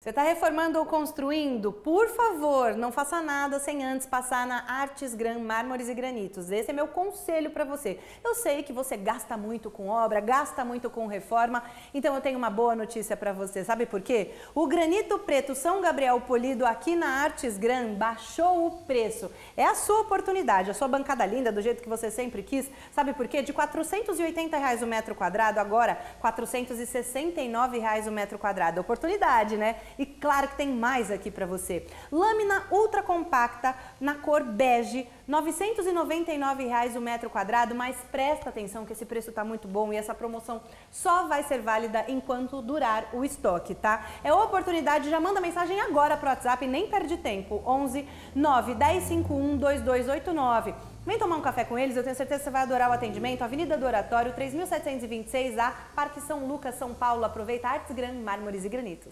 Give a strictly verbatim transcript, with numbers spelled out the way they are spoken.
Você está reformando ou construindo? Por favor, não faça nada sem antes passar na Artes Gran Mármores e Granitos. Esse é meu conselho para você. Eu sei que você gasta muito com obra, gasta muito com reforma, então eu tenho uma boa notícia para você. Sabe por quê? O granito preto São Gabriel polido aqui na Artes Gran baixou o preço. É a sua oportunidade, a sua bancada linda, do jeito que você sempre quis. Sabe por quê? De quatrocentos e oitenta reais o metro quadrado, agora quatrocentos e sessenta e nove reais o metro quadrado. Oportunidade, né? E claro que tem mais aqui para você. Lâmina ultra compacta na cor bege, novecentos e noventa e nove reais o metro quadrado, mas presta atenção que esse preço tá muito bom e essa promoção só vai ser válida enquanto durar o estoque, tá? É oportunidade, já manda mensagem agora pro WhatsApp e nem perde tempo. onze nove um zero cinco um dois dois oito nove. Vem tomar um café com eles, eu tenho certeza que você vai adorar o atendimento. Avenida do Oratório, três mil setecentos e vinte e seis A, Parque São Lucas, São Paulo. Aproveita Artes Gran Mármores e Granitos.